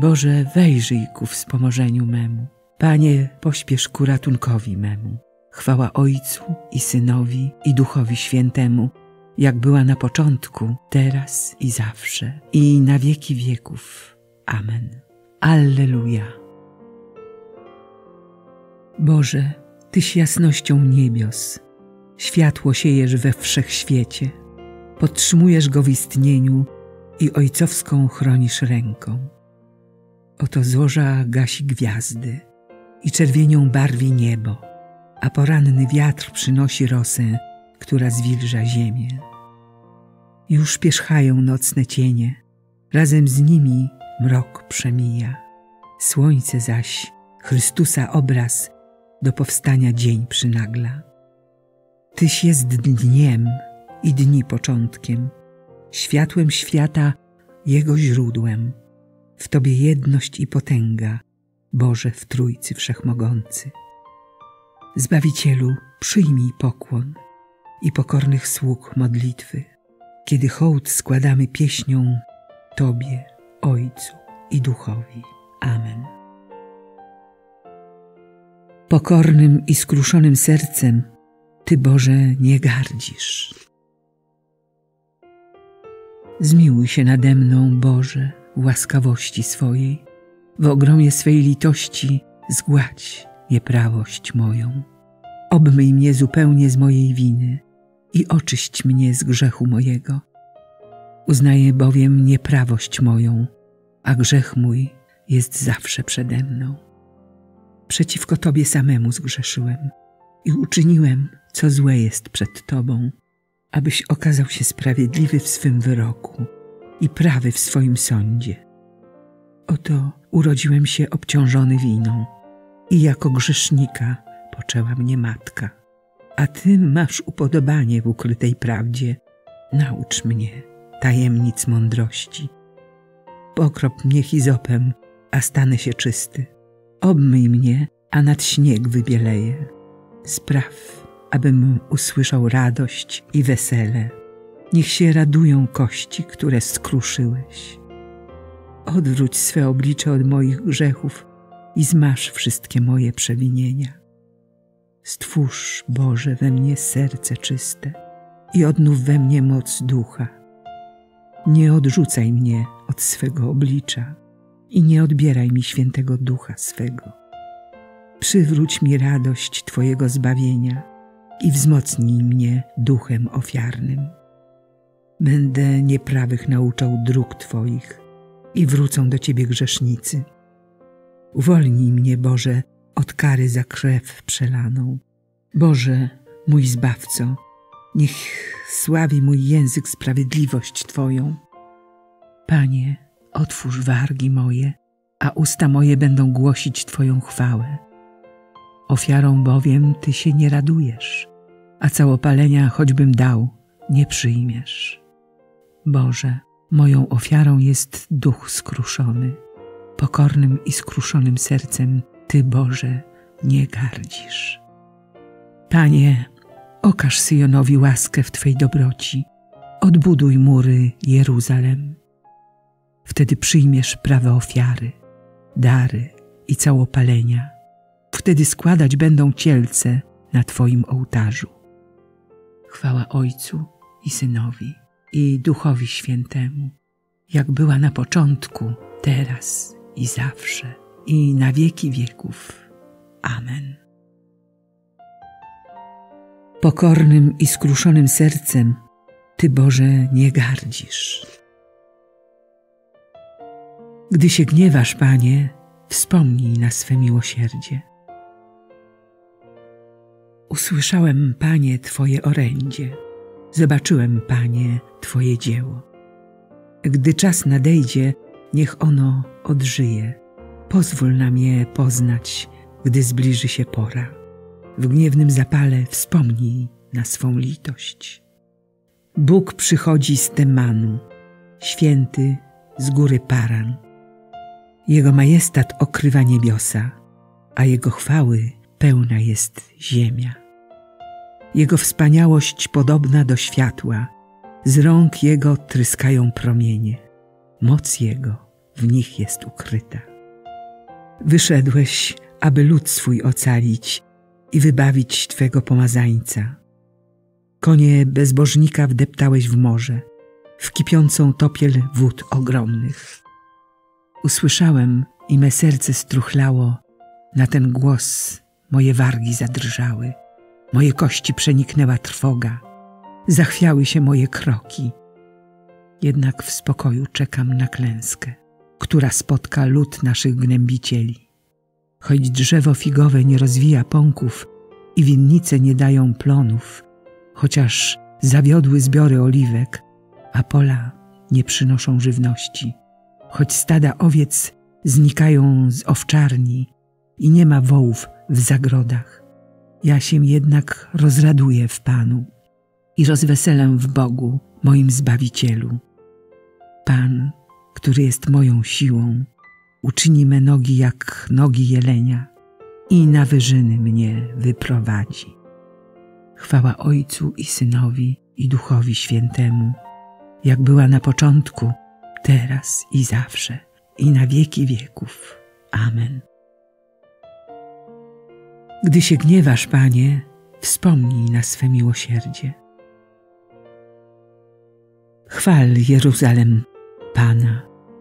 Boże, wejrzyj ku wspomożeniu memu. Panie, pośpiesz ku ratunkowi memu. Chwała Ojcu i Synowi i Duchowi Świętemu, jak była na początku, teraz i zawsze, i na wieki wieków. Amen. Alleluja. Boże, Tyś jasnością niebios, światło siejesz we wszechświecie, podtrzymujesz go w istnieniu i ojcowską chronisz ręką. Oto zorza gasi gwiazdy i czerwienią barwi niebo, a poranny wiatr przynosi rosę, która zwilża ziemię. Już pierzchają nocne cienie, razem z nimi mrok przemija. Słońce zaś, Chrystusa obraz, do powstania dzień przynagla. Tyś jest dniem i dni początkiem, światłem świata, Jego źródłem. W Tobie jedność i potęga, Boże w Trójcy Wszechmogący. Zbawicielu, przyjmij pokłon i pokornych sług modlitwy, kiedy hołd składamy pieśnią Tobie, Ojcu i Duchowi. Amen. Pokornym i skruszonym sercem Ty, Boże, nie gardzisz. Zmiłuj się nade mną, Boże, w łaskawości swojej, w ogromie swej litości zgładź nieprawość moją. Obmyj mnie zupełnie z mojej winy i oczyść mnie z grzechu mojego. Uznaję bowiem nieprawość moją, a grzech mój jest zawsze przede mną. Przeciwko Tobie samemu zgrzeszyłem i uczyniłem, co złe jest przed Tobą, abyś okazał się sprawiedliwy w swym wyroku i prawy w swoim sądzie. Oto urodziłem się obciążony winą i jako grzesznika poczęła mnie matka. A Ty masz upodobanie w ukrytej prawdzie. Naucz mnie tajemnic mądrości. Pokrop mnie hizopem, a stanę się czysty. Obmyj mnie, a nad śnieg wybieleję. Spraw, abym usłyszał radość i wesele. Niech się radują kości, które skruszyłeś. Odwróć swe oblicze od moich grzechów i zmaż wszystkie moje przewinienia. Stwórz, Boże, we mnie serce czyste i odnów we mnie moc ducha. Nie odrzucaj mnie od swego oblicza i nie odbieraj mi świętego ducha swego. Przywróć mi radość Twojego zbawienia i wzmocnij mnie duchem ofiarnym. Będę nieprawych nauczał dróg Twoich i wrócą do Ciebie grzesznicy. Uwolnij mnie, Boże, od kary za krew przelaną. Boże, mój Zbawco, niech sławi mój język sprawiedliwość Twoją. Panie, otwórz wargi moje, a usta moje będą głosić Twoją chwałę. Ofiarą bowiem Ty się nie radujesz, a całopalenia choćbym dał, nie przyjmiesz. Boże, moją ofiarą jest duch skruszony. Pokornym i skruszonym sercem Ty, Boże, nie gardzisz. Panie, okaż Syjonowi łaskę w Twej dobroci. Odbuduj mury Jeruzalem. Wtedy przyjmiesz prawe ofiary, dary i całopalenia. Wtedy składać będą cielce na Twoim ołtarzu. Chwała Ojcu i Synowi i Duchowi Świętemu, jak była na początku, teraz i zawsze, i na wieki wieków. Amen. Pokornym i skruszonym sercem Ty, Boże, nie gardzisz. Gdy się gniewasz, Panie, wspomnij na swe miłosierdzie. Usłyszałem, Panie, Twoje orędzie, zobaczyłem, Panie, Twoje dzieło. Gdy czas nadejdzie, niech ono odżyje. Pozwól nam je poznać, gdy zbliży się pora. W gniewnym zapale wspomnij na swą litość. Bóg przychodzi z Temanu, święty z góry Paran. Jego majestat okrywa niebiosa, a Jego chwały pełna jest ziemia. Jego wspaniałość podobna do światła, z rąk Jego tryskają promienie. Moc Jego w nich jest ukryta. Wyszedłeś, aby lud swój ocalić i wybawić Twego pomazańca. Konie bezbożnika wdeptałeś w morze, w kipiącą topiel wód ogromnych. Usłyszałem i me serce struchlało, na ten głos moje wargi zadrżały, moje kości przeniknęła trwoga, zachwiały się moje kroki. Jednak w spokoju czekam na klęskę, która spotka lud naszych gnębicieli. Choć drzewo figowe nie rozwija pąków i winnice nie dają plonów, chociaż zawiodły zbiory oliwek, a pola nie przynoszą żywności, choć stada owiec znikają z owczarni i nie ma wołów w zagrodach, ja się jednak rozraduję w Panu i rozweselę w Bogu, moim Zbawicielu. Pan, który jest moją siłą, uczyni me nogi jak nogi jelenia i na wyżyny mnie wyprowadzi. Chwała Ojcu i Synowi i Duchowi Świętemu, jak była na początku, teraz i zawsze, i na wieki wieków. Amen. Gdy się gniewasz, Panie, wspomnij na swe miłosierdzie. Chwal Jeruzalem Pana.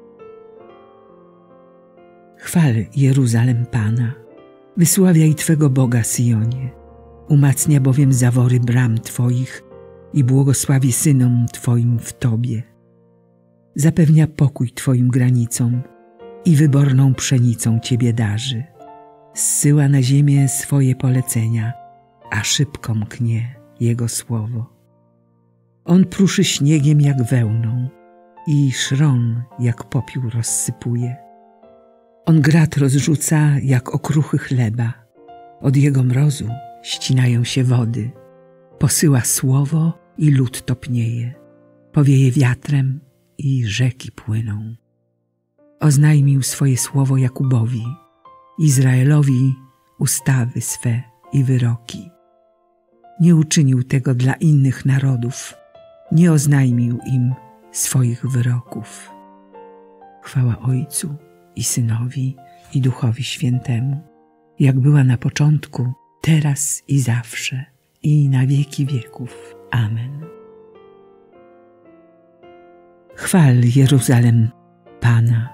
Chwal Jeruzalem Pana, wysławiaj Twego Boga Sionie, umacnia bowiem zawory bram Twoich i błogosławi synom Twoim w Tobie. Zapewnia pokój Twoim granicom i wyborną pszenicą Ciebie darzy. Zsyła na ziemię swoje polecenia, a szybko mknie Jego słowo. On pruszy śniegiem jak wełną i szron jak popiół rozsypuje. On grat rozrzuca jak okruchy chleba, od Jego mrozu ścinają się wody. Posyła słowo i lód topnieje, powieje wiatrem i rzeki płyną. Oznajmił swoje słowo Jakubowi, Izraelowi ustawy swe i wyroki. Nie uczynił tego dla innych narodów, nie oznajmił im swoich wyroków. Chwała Ojcu i Synowi i Duchowi Świętemu, jak była na początku, teraz i zawsze, i na wieki wieków. Amen. Chwal Jeruzalem Pana.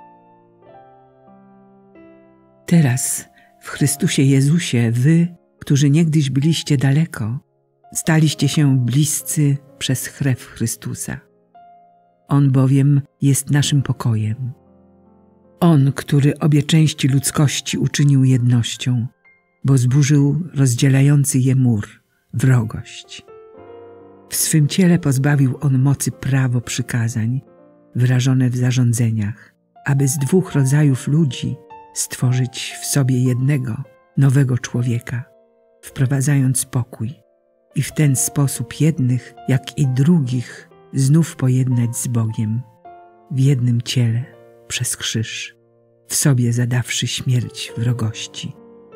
Teraz w Chrystusie Jezusie wy, którzy niegdyś byliście daleko, staliście się bliscy przez krew Chrystusa. On bowiem jest naszym pokojem. On, który obie części ludzkości uczynił jednością, bo zburzył rozdzielający je mur, wrogość. W swym ciele pozbawił on mocy prawo przykazań, wyrażone w zarządzeniach, aby z dwóch rodzajów ludzi stworzyć w sobie jednego, nowego człowieka, wprowadzając pokój i w ten sposób jednych, jak i drugich znów pojednać z Bogiem w jednym ciele przez krzyż, w sobie zadawszy śmierć wrogości.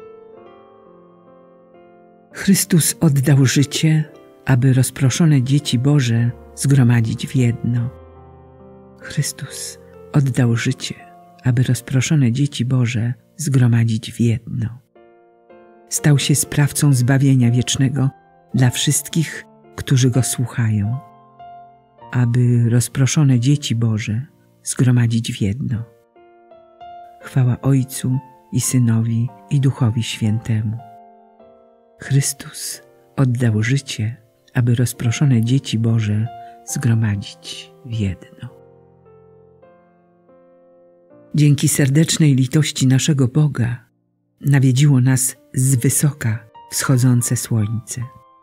Chrystus oddał życie, aby rozproszone dzieci Boże zgromadzić w jedno. Chrystus oddał życie, aby rozproszone dzieci Boże zgromadzić w jedno. Stał się sprawcą zbawienia wiecznego dla wszystkich, którzy Go słuchają, aby rozproszone dzieci Boże zgromadzić w jedno. Chwała Ojcu i Synowi i Duchowi Świętemu. Chrystus oddał życie, aby rozproszone dzieci Boże zgromadzić w jedno. Dzięki serdecznej litości naszego Boga nawiedziło nas z wysoka wschodzące słońce.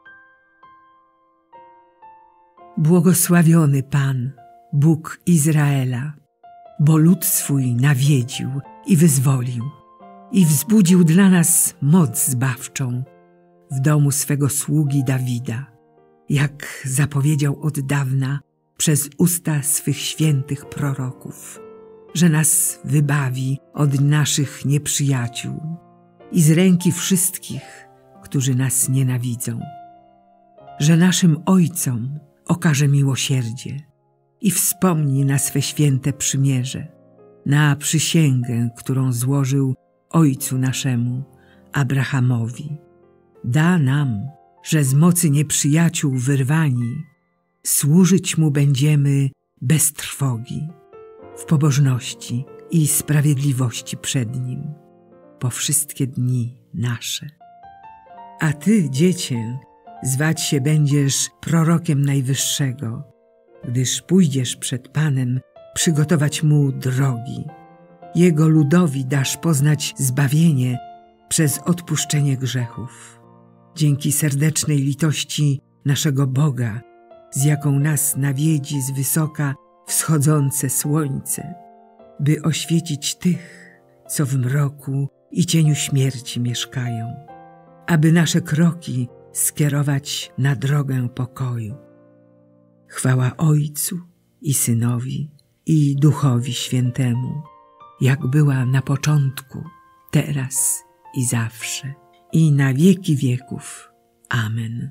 Błogosławiony Pan, Bóg Izraela, bo lud swój nawiedził i wyzwolił i wzbudził dla nas moc zbawczą w domu swego sługi Dawida, jak zapowiedział od dawna przez usta swych świętych proroków, że nas wybawi od naszych nieprzyjaciół i z ręki wszystkich, którzy nas nienawidzą, że naszym ojcom okaże miłosierdzie i wspomni na swe święte przymierze, na przysięgę, którą złożył ojcu naszemu, Abrahamowi. Da nam, że z mocy nieprzyjaciół wyrwani, służyć Mu będziemy bez trwogi, w pobożności i sprawiedliwości przed Nim, po wszystkie dni nasze. A Ty, Dziecię, zwać się będziesz prorokiem Najwyższego, gdyż pójdziesz przed Panem przygotować Mu drogi. Jego ludowi dasz poznać zbawienie przez odpuszczenie grzechów. Dzięki serdecznej litości naszego Boga, z jaką nas nawiedzi z wysoka wschodzące słońce, by oświecić tych, co w mroku i cieniu śmierci mieszkają, aby nasze kroki skierować na drogę pokoju. Chwała Ojcu i Synowi i Duchowi Świętemu, jak była na początku, teraz i zawsze, i na wieki wieków. Amen.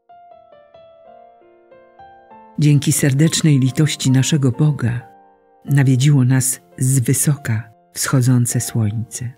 Dzięki serdecznej litości naszego Boga nawiedziło nas z wysoka wschodzące słońce.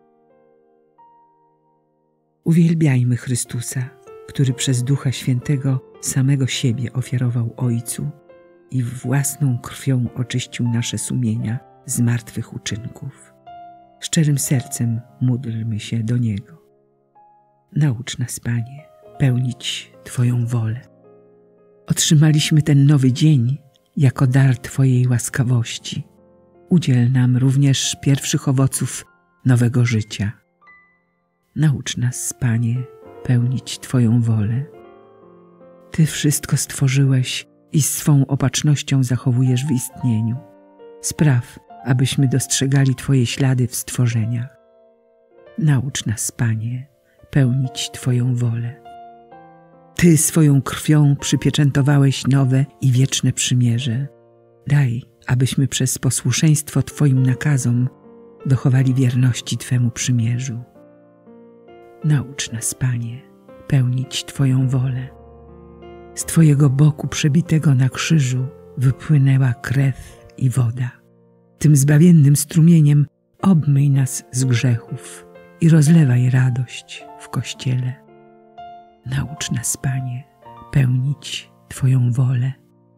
Uwielbiajmy Chrystusa, który przez Ducha Świętego samego siebie ofiarował Ojcu i własną krwią oczyścił nasze sumienia z martwych uczynków. Szczerym sercem módlmy się do Niego. Naucz nas, Panie, pełnić Twoją wolę. Otrzymaliśmy ten nowy dzień jako dar Twojej łaskawości. Udziel nam również pierwszych owoców nowego życia. Naucz nas, Panie, pełnić Twoją wolę. Ty wszystko stworzyłeś i swą opatrznością zachowujesz w istnieniu. Spraw, abyśmy dostrzegali Twoje ślady w stworzeniach. Naucz nas, Panie, pełnić Twoją wolę. Ty swoją krwią przypieczętowałeś nowe i wieczne przymierze. Daj, abyśmy przez posłuszeństwo Twoim nakazom dochowali wierności Twemu przymierzu. Naucz nas, Panie, pełnić Twoją wolę. Z Twojego boku przebitego na krzyżu wypłynęła krew i woda. Tym zbawiennym strumieniem obmyj nas z grzechów i rozlewaj radość w Kościele. Naucz nas, Panie, pełnić Twoją wolę.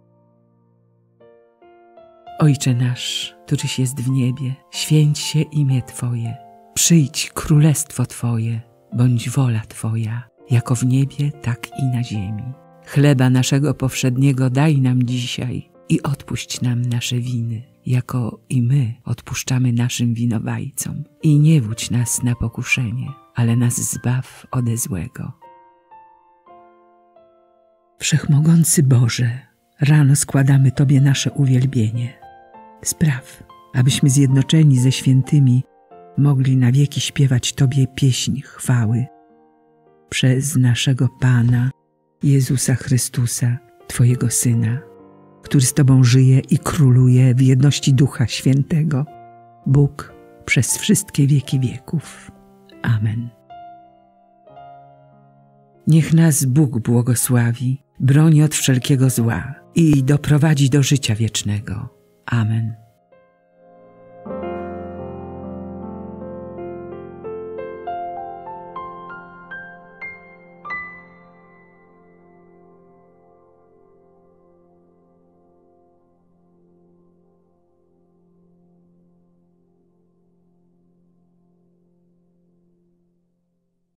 Ojcze nasz, któryś jest w niebie, święć się imię Twoje. Przyjdź królestwo Twoje, bądź wola Twoja, jako w niebie, tak i na ziemi. Chleba naszego powszedniego daj nam dzisiaj i odpuść nam nasze winy, jako i my odpuszczamy naszym winowajcom. I nie wódź nas na pokuszenie, ale nas zbaw ode złego. Wszechmogący Boże, rano składamy Tobie nasze uwielbienie. Spraw, abyśmy zjednoczeni ze świętymi mogli na wieki śpiewać Tobie pieśń chwały. Przez naszego Pana, Jezusa Chrystusa, Twojego Syna, który z Tobą żyje i króluje w jedności Ducha Świętego, Bóg przez wszystkie wieki wieków. Amen. Niech nas Bóg błogosławi, broni od wszelkiego zła i doprowadzi do życia wiecznego. Amen.